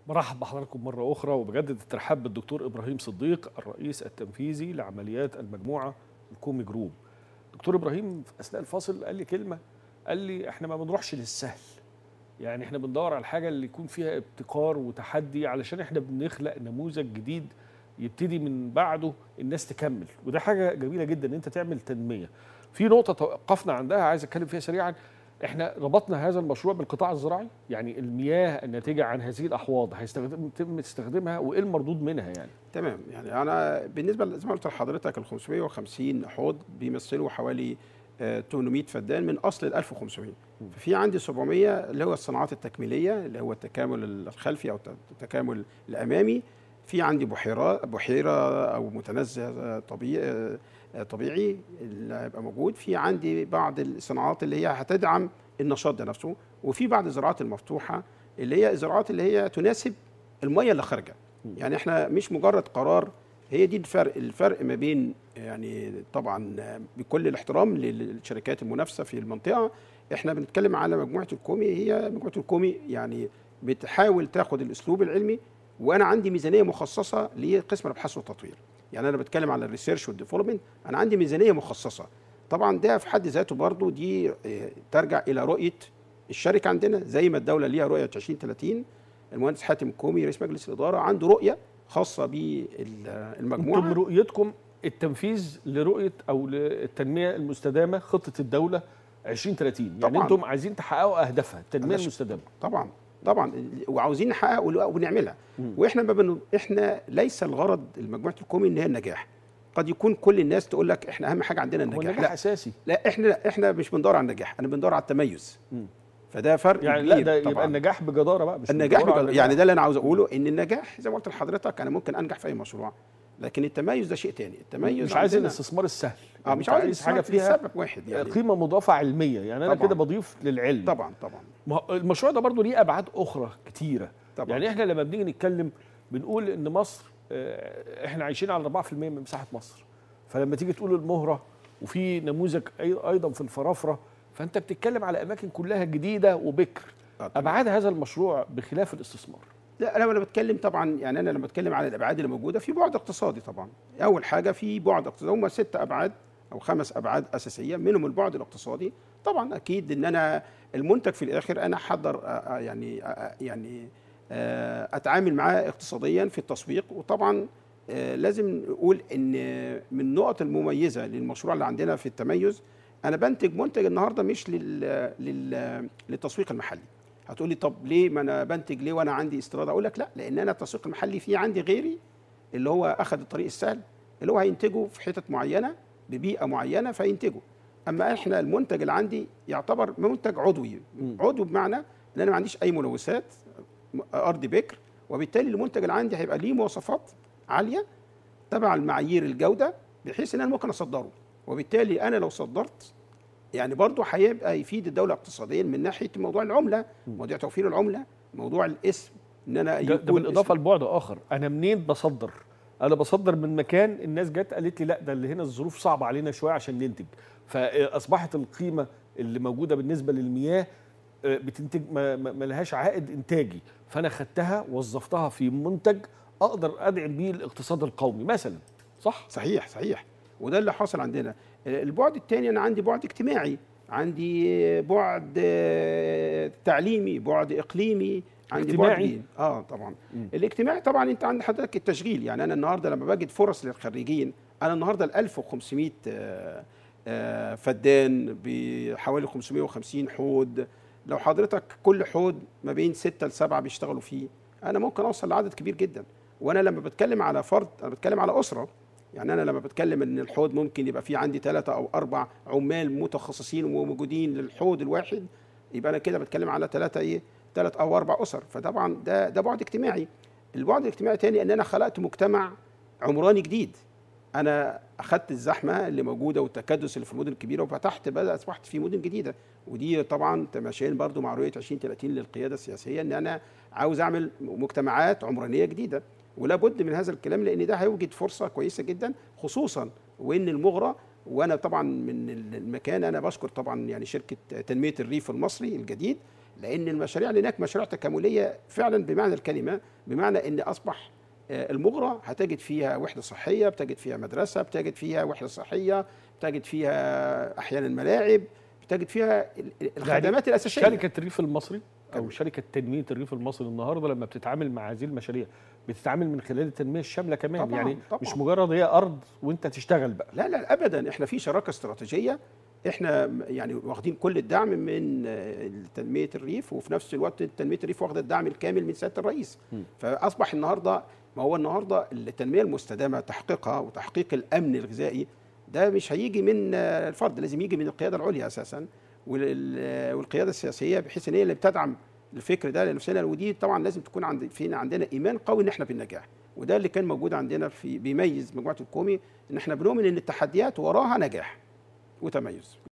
برحب بحضراتكم مرة أخرى وبجدد الترحاب بالدكتور إبراهيم صديق الرئيس التنفيذي لعمليات المجموعة الكومي جروب. دكتور إبراهيم في أثناء الفاصل قال لي كلمة، قال لي إحنا ما بنروحش للسهل، يعني إحنا بندور على الحاجة اللي يكون فيها ابتكار وتحدي علشان إحنا بنخلق نموذج جديد يبتدي من بعده الناس تكمل، وده حاجة جميلة جدا إن أنت تعمل تنمية. في نقطة توقفنا عندها عايز أتكلم فيها سريعا. احنا ربطنا هذا المشروع بالقطاع الزراعي، يعني المياه الناتجه عن هذه الاحواض يتم استخدامها وايه المردود منها يعني؟ تمام. يعني انا بالنسبه زي ما قلت لحضرتك ال 550 حوض بيمثلوا حوالي 800 فدان من اصل ال 1500. ففي عندي 700 اللي هو الصناعات التكميليه اللي هو التكامل الخلفي او التكامل الامامي. في عندي بحيره او متنزه طبيعي اللي هيبقى موجود. في عندي بعض الصناعات اللي هي هتدعم النشاط ده نفسه، وفي بعض الزراعات المفتوحه اللي هي الزراعات اللي هي تناسب الميه اللي خارجه. يعني احنا مش مجرد قرار، هي دي الفرق ما بين، يعني طبعا بكل الاحترام للشركات المنافسه في المنطقه، احنا بنتكلم على مجموعه الكومي. هي مجموعه الكومي يعني بتحاول تاخد الاسلوب العلمي، وانا عندي ميزانيه مخصصه لقسم الابحاث والتطوير. يعني انا بتكلم على الريسيرش والديفلوبمنت، انا عندي ميزانيه مخصصه. طبعا ده في حد ذاته برضو دي ترجع الى رؤيه الشركه عندنا، زي ما الدوله ليها رؤيه 2030. المهندس حاتم الكومي رئيس مجلس الاداره عنده رؤيه خاصه بالمجموعه. انتم رؤيتكم التنفيذ لرؤيه او للتنميه المستدامه خطه الدوله 2030، يعني طبعاً. انتم عايزين تحققوا اهدافها التنميه المستدامه. طبعا وعاوزين نحققها ونعملها. واحنا احنا ليس الغرض المجموعه الكومي ان هي النجاح. قد يكون كل الناس تقول لك احنا اهم حاجه عندنا النجاح. لا اساسي. لا، احنا مش بندور على النجاح، انا بندور على التميز. فده فرق يعني كبير. لا ده طبعاً. يبقى النجاح بجداره بقى، مش النجاح بجدارة. يعني ده اللي انا عاوز اقوله، ان النجاح زي ما قلت لحضرتك انا ممكن انجح في اي مشروع، لكن التميز ده شيء تاني. التميز مش عايز الاستثمار السهل، يعني مش عايز حاجه فيها سبب واحد، يعني قيمه مضافه علميه، يعني انا كده بضيف للعلم. طبعا. المشروع ده برضو ليه ابعاد اخرى كتيره طبعا. يعني احنا لما بنيجي نتكلم بنقول ان مصر احنا عايشين على 4% من مساحه مصر، فلما تيجي تقول المهره وفي نموذج ايضا في الفرافره، فانت بتتكلم على اماكن كلها جديده وبكر. ابعاد هذا المشروع بخلاف الاستثمار. لا، انا بتكلم طبعا، يعني انا لما بتكلم على الابعاد اللي موجوده في بعد اقتصادي. طبعا اول حاجه في بعد اقتصادي، هم 6 ابعاد او 5 ابعاد اساسيه، منهم البعد الاقتصادي. طبعا اكيد ان انا المنتج في الاخر انا احضر يعني اتعامل معاه اقتصاديا في التسويق. وطبعا لازم نقول ان من النقط المميزه للمشروع اللي عندنا في التميز، انا بنتج منتج النهارده مش للتسويق المحلي. هتقولي طب ليه ما انا بنتج ليه وانا عندي استيراد؟ اقول لك لا، لان انا التسويق المحلي في عندي غيري اللي هو اخذ الطريق السهل، اللي هو هينتجه في حتت معينه ببيئه معينه فينتجه. اما احنا المنتج اللي عندي يعتبر منتج عضوي. عضو بمعنى ان انا ما عنديش اي ملوثات، ارض بكر، وبالتالي المنتج اللي عندي هيبقى ليه مواصفات عاليه تبع المعايير الجوده، بحيث ان انا ممكن اصدره. وبالتالي انا لو صدرت يعني برضه هيبقى يفيد الدوله اقتصاديا من ناحيه موضوع العمله، موضوع توفير العمله، موضوع الاسم، ان انا ده بالاضافه لبعد اخر. انا منين بصدر؟ انا بصدر من مكان الناس جت قالت لي لا ده اللي هنا الظروف صعبه علينا شويه عشان ننتج، فاصبحت القيمه اللي موجوده بالنسبه للمياه بتنتج ما لهاش عائد انتاجي، فانا خدتها وظفتها في منتج اقدر ادعم بيه الاقتصاد القومي مثلا. صحيح. وده اللي حاصل عندنا. البعد الثاني، انا عندي بعد اجتماعي، عندي بعد تعليمي، بعد اقليمي، عندي اجتماعي. بعد طبعا. الاجتماعي طبعا انت عند حضرتك التشغيل. يعني انا النهارده لما بجد فرص للخريجين، انا النهارده ال 1500 فدان بحوالي 550 حوض، لو حضرتك كل حوض ما بين 6 ل 7 بيشتغلوا فيه، انا ممكن اوصل لعدد كبير جدا. وانا لما بتكلم على فرد انا بتكلم على اسره. يعني أنا لما بتكلم إن الحوض ممكن يبقى فيه عندي 3 أو 4 عمال متخصصين وموجودين للحوض الواحد، يبقى أنا كده بتكلم على 3 أو 4 أسر. فطبعا ده بعد اجتماعي. البعد الاجتماعي الثاني إن أنا خلقت مجتمع عمراني جديد. أنا أخذت الزحمة اللي موجودة والتكدس اللي في المدن الكبيرة وفتحت، أصبحت في مدن جديدة. ودي طبعا تماشيا برضو مع رؤية 2030 للقيادة السياسية، إن أنا عاوز أعمل مجتمعات عمرانية جديدة. ولا بد من هذا الكلام، لان ده هيوجد فرصه كويسه جدا، خصوصا وان المغرى. وانا طبعا من المكان انا بشكر طبعا يعني شركه تنميه الريف المصري الجديد، لان المشاريع اللي هناك مشاريع تكامليه فعلا بمعنى الكلمه، بمعنى ان اصبح المغرى هتجد فيها وحده صحيه، بتجد فيها مدرسه، بتجد فيها وحده صحيه، بتجد فيها احيانا ملاعب، بتجد فيها الخدمات الاساسيه. شركه الريف المصري او شركه تنميه الريف المصري النهارده لما بتتعامل مع هذه المشاريع بتتعامل من خلال التنميه الشامله كمان، طبعاً يعني طبعاً. مش مجرد هي ارض وانت تشتغل بقى. لا لا ابدا، احنا في شراكه استراتيجيه، احنا يعني واخدين كل الدعم من تنميه الريف، وفي نفس الوقت تنميه الريف واخده الدعم الكامل من سياده الرئيس. فاصبح النهارده، ما هو النهارده التنميه المستدامه تحقيقها وتحقيق الامن الغذائي ده مش هيجي من الفرد، لازم يجي من القياده العليا اساسا والقياده السياسيه، بحيث ان هي اللي بتدعم الفكر ده لنفسنا. ودي طبعا لازم تكون عندنا ايمان قوي ان احنا بالنجاح، وده اللي كان موجود عندنا بيميز مجموعه الكومي، ان احنا بنؤمن ان التحديات وراها نجاح وتميز.